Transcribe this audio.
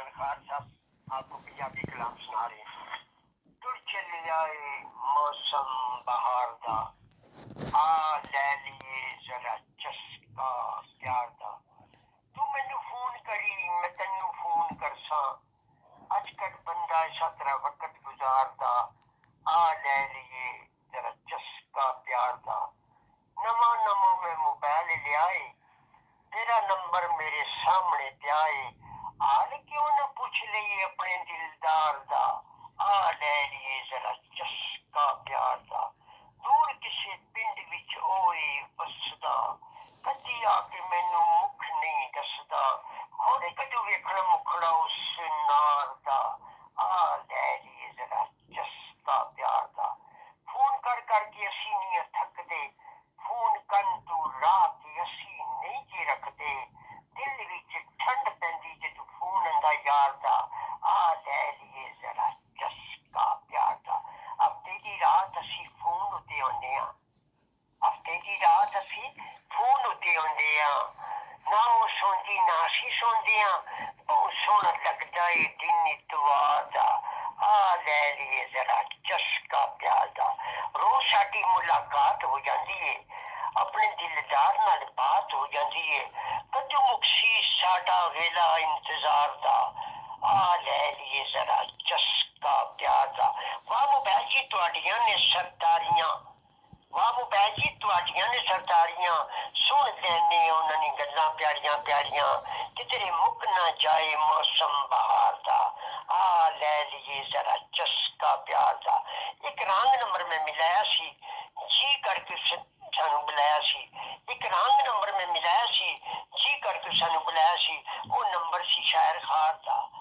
शायर खान साहब आपको पंजाबी कलाम सुना रहे हैं। तुर चल आए मौसम बहार दा, आ लै लिए जरा चस्का प्यार दा। तू मैनू फोन करी मैं तेनू फोन करसा, अजकल बंदा इसा तरह वक्त गुजारदा, आ लै लिए जरा चस्का प्यार दा। नवा नवा मैं मोबाइल लियाए, तेरा नंबर मेरे सामने प्याए, हाल क्यों न पूछ लिए अपने दिलदार दा, आ लै लिए जरा चस्का प्यार दा। दूर किसे पिंड विच ओए बसदा, कदी आके मैनू मुख नहीं दसदा, होरे कदू वेखना मुखड़ा उस नार दा, आ लै लिए जरा चस्का प्यार दा। फोन कर करके असी नहीं थकदे, फोन कन तू रात असी नहीं जी रखते, दिल विच ठंड पैंदी जे तू फोन आंदा यार दा, आ लै लिए जरा चस्का प्यार दा। हफ्ते दी रात असी फोन उत्ते आउंदे आ, हफ्ते दी रात असी फोन उत्ते आउंदे आ, ना ओह सौंदी ना असी सौंदे आ, बहुत सोहना लगदा ए दिन इतवार दा, आ लै लिए जरा चस्का प्यार दा। रोज साडी मुलाकात हो जाती है, अपने दिलदार नाल बात हो जाती है, कदों मुक्सी साडा वेला इंतजार दा, आ लै लिए जरा चस्का प्यार दा। वाह मोबाइल जी तुहाडियां ने सरदारियां, वाह मोबाइल जी तुहाडियां ने सरदारियां, सुन लैने उन्हां दी गल्लां प्यारियां प्यारियां, किधरे मुक ना जाए मौसम बहार दा, आ लै लिए जरा चस्का प्यार दा। एक रंग नंबर में मिलाया सी, जी करके सानू बुलाया सी, एक रंग नंबर में मिलाया सी, जी करके सानू बुलाया सी, वो नंबर सी शायर खान दा।